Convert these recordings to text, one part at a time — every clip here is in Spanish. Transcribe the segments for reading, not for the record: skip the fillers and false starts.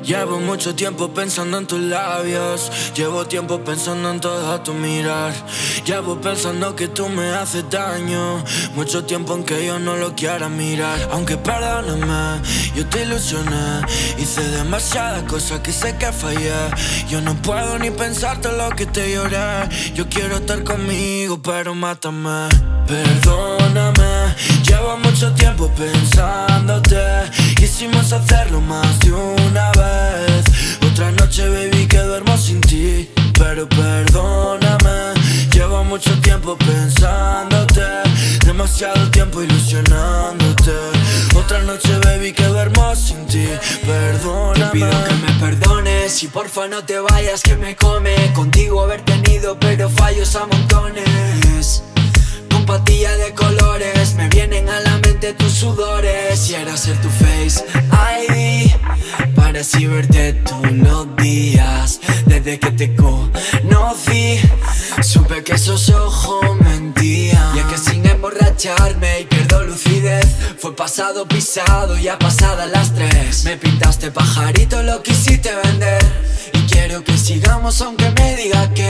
Llevo mucho tiempo pensando en tus labios. Llevo tiempo pensando en todo tu mirar. Llevo pensando que tú me haces daño. Mucho tiempo en que yo no lo quiera mirar. Aunque perdóname, yo te ilusioné. Hice demasiadas cosas que sé que fallé. Yo no puedo ni pensar todo lo que te lloré. Yo quiero estar conmigo, pero mátame. Perdóname, llevo mucho tiempo pensándote. Quisimos hacerlo más de una vez. Otra noche, baby, que duermo sin ti. Pero perdóname, llevo mucho tiempo pensándote. Demasiado tiempo ilusionándote. Otra noche, baby, que duermo sin ti. Perdóname. Te pido que me perdones y porfa no te vayas, que me come contigo haber tenido pero fallos a montones. Con patillas de colores me vienen a la mente tus sudores. Quisiera ser tu face ID para así verte todos los días. Desde que te conocí supe que esos ojos mentían. Y es que sin emborracharme y pierdo lucidez, fue pasado pisado, ya pasadas las 3. Me pintaste pajarito, lo quisiste vender. Y quiero que sigamos aunque me digas que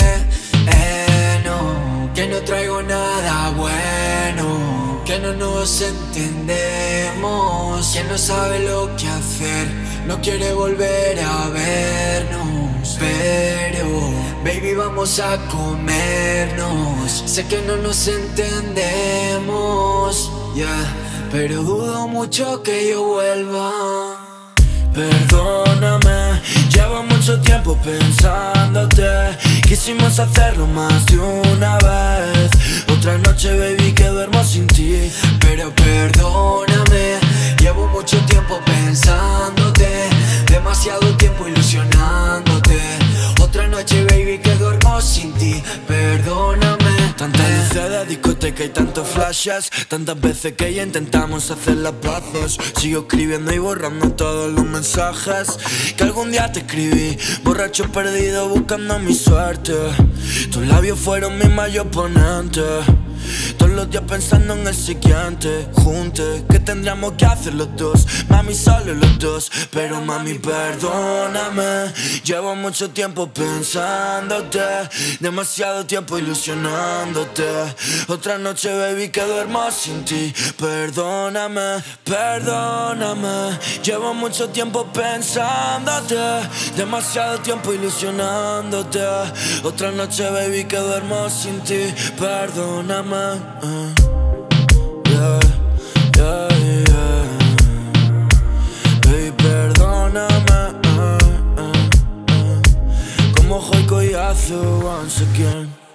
no, que no traigo nada bueno, que no nos entendemos, que no sabe lo que hacer, no quiere volver a vernos. Pero, baby, vamos a comernos. Sé que no nos entendemos, yeah, pero dudo mucho que yo vuelva. Perdóname, llevo mucho tiempo pensándote. Quisimos hacerlo más de una vez. Otra noche, baby, que duermo sin ti. Pero perdóname, llevo mucho tiempo pensándote. Demasiado tiempo ilusionándote. Otra noche, baby, que duermo sin ti. Perdóname. Tantas luces de discoteca y tantos flashes. Tantas veces que ya intentamos hacer las paces. Sigo escribiendo y borrando todos los mensajes que algún día te escribí. Borracho perdido buscando mi suerte. Tus labios fueron mi mayor oponente. Todos los días pensando en el siguiente junte que tendríamos que hacer los dos. Mami, solo los dos. Pero mami, perdóname, llevo mucho tiempo pensándote. Demasiado tiempo ilusionándote. Otra noche, baby, que duermo sin ti. Perdóname, perdóname, llevo mucho tiempo pensándote. Demasiado tiempo ilusionándote. Otra noche, baby, que duermo sin ti. Perdóname. Yeah, yeah, yeah. Baby, perdóname. Como Joy Collazo once again.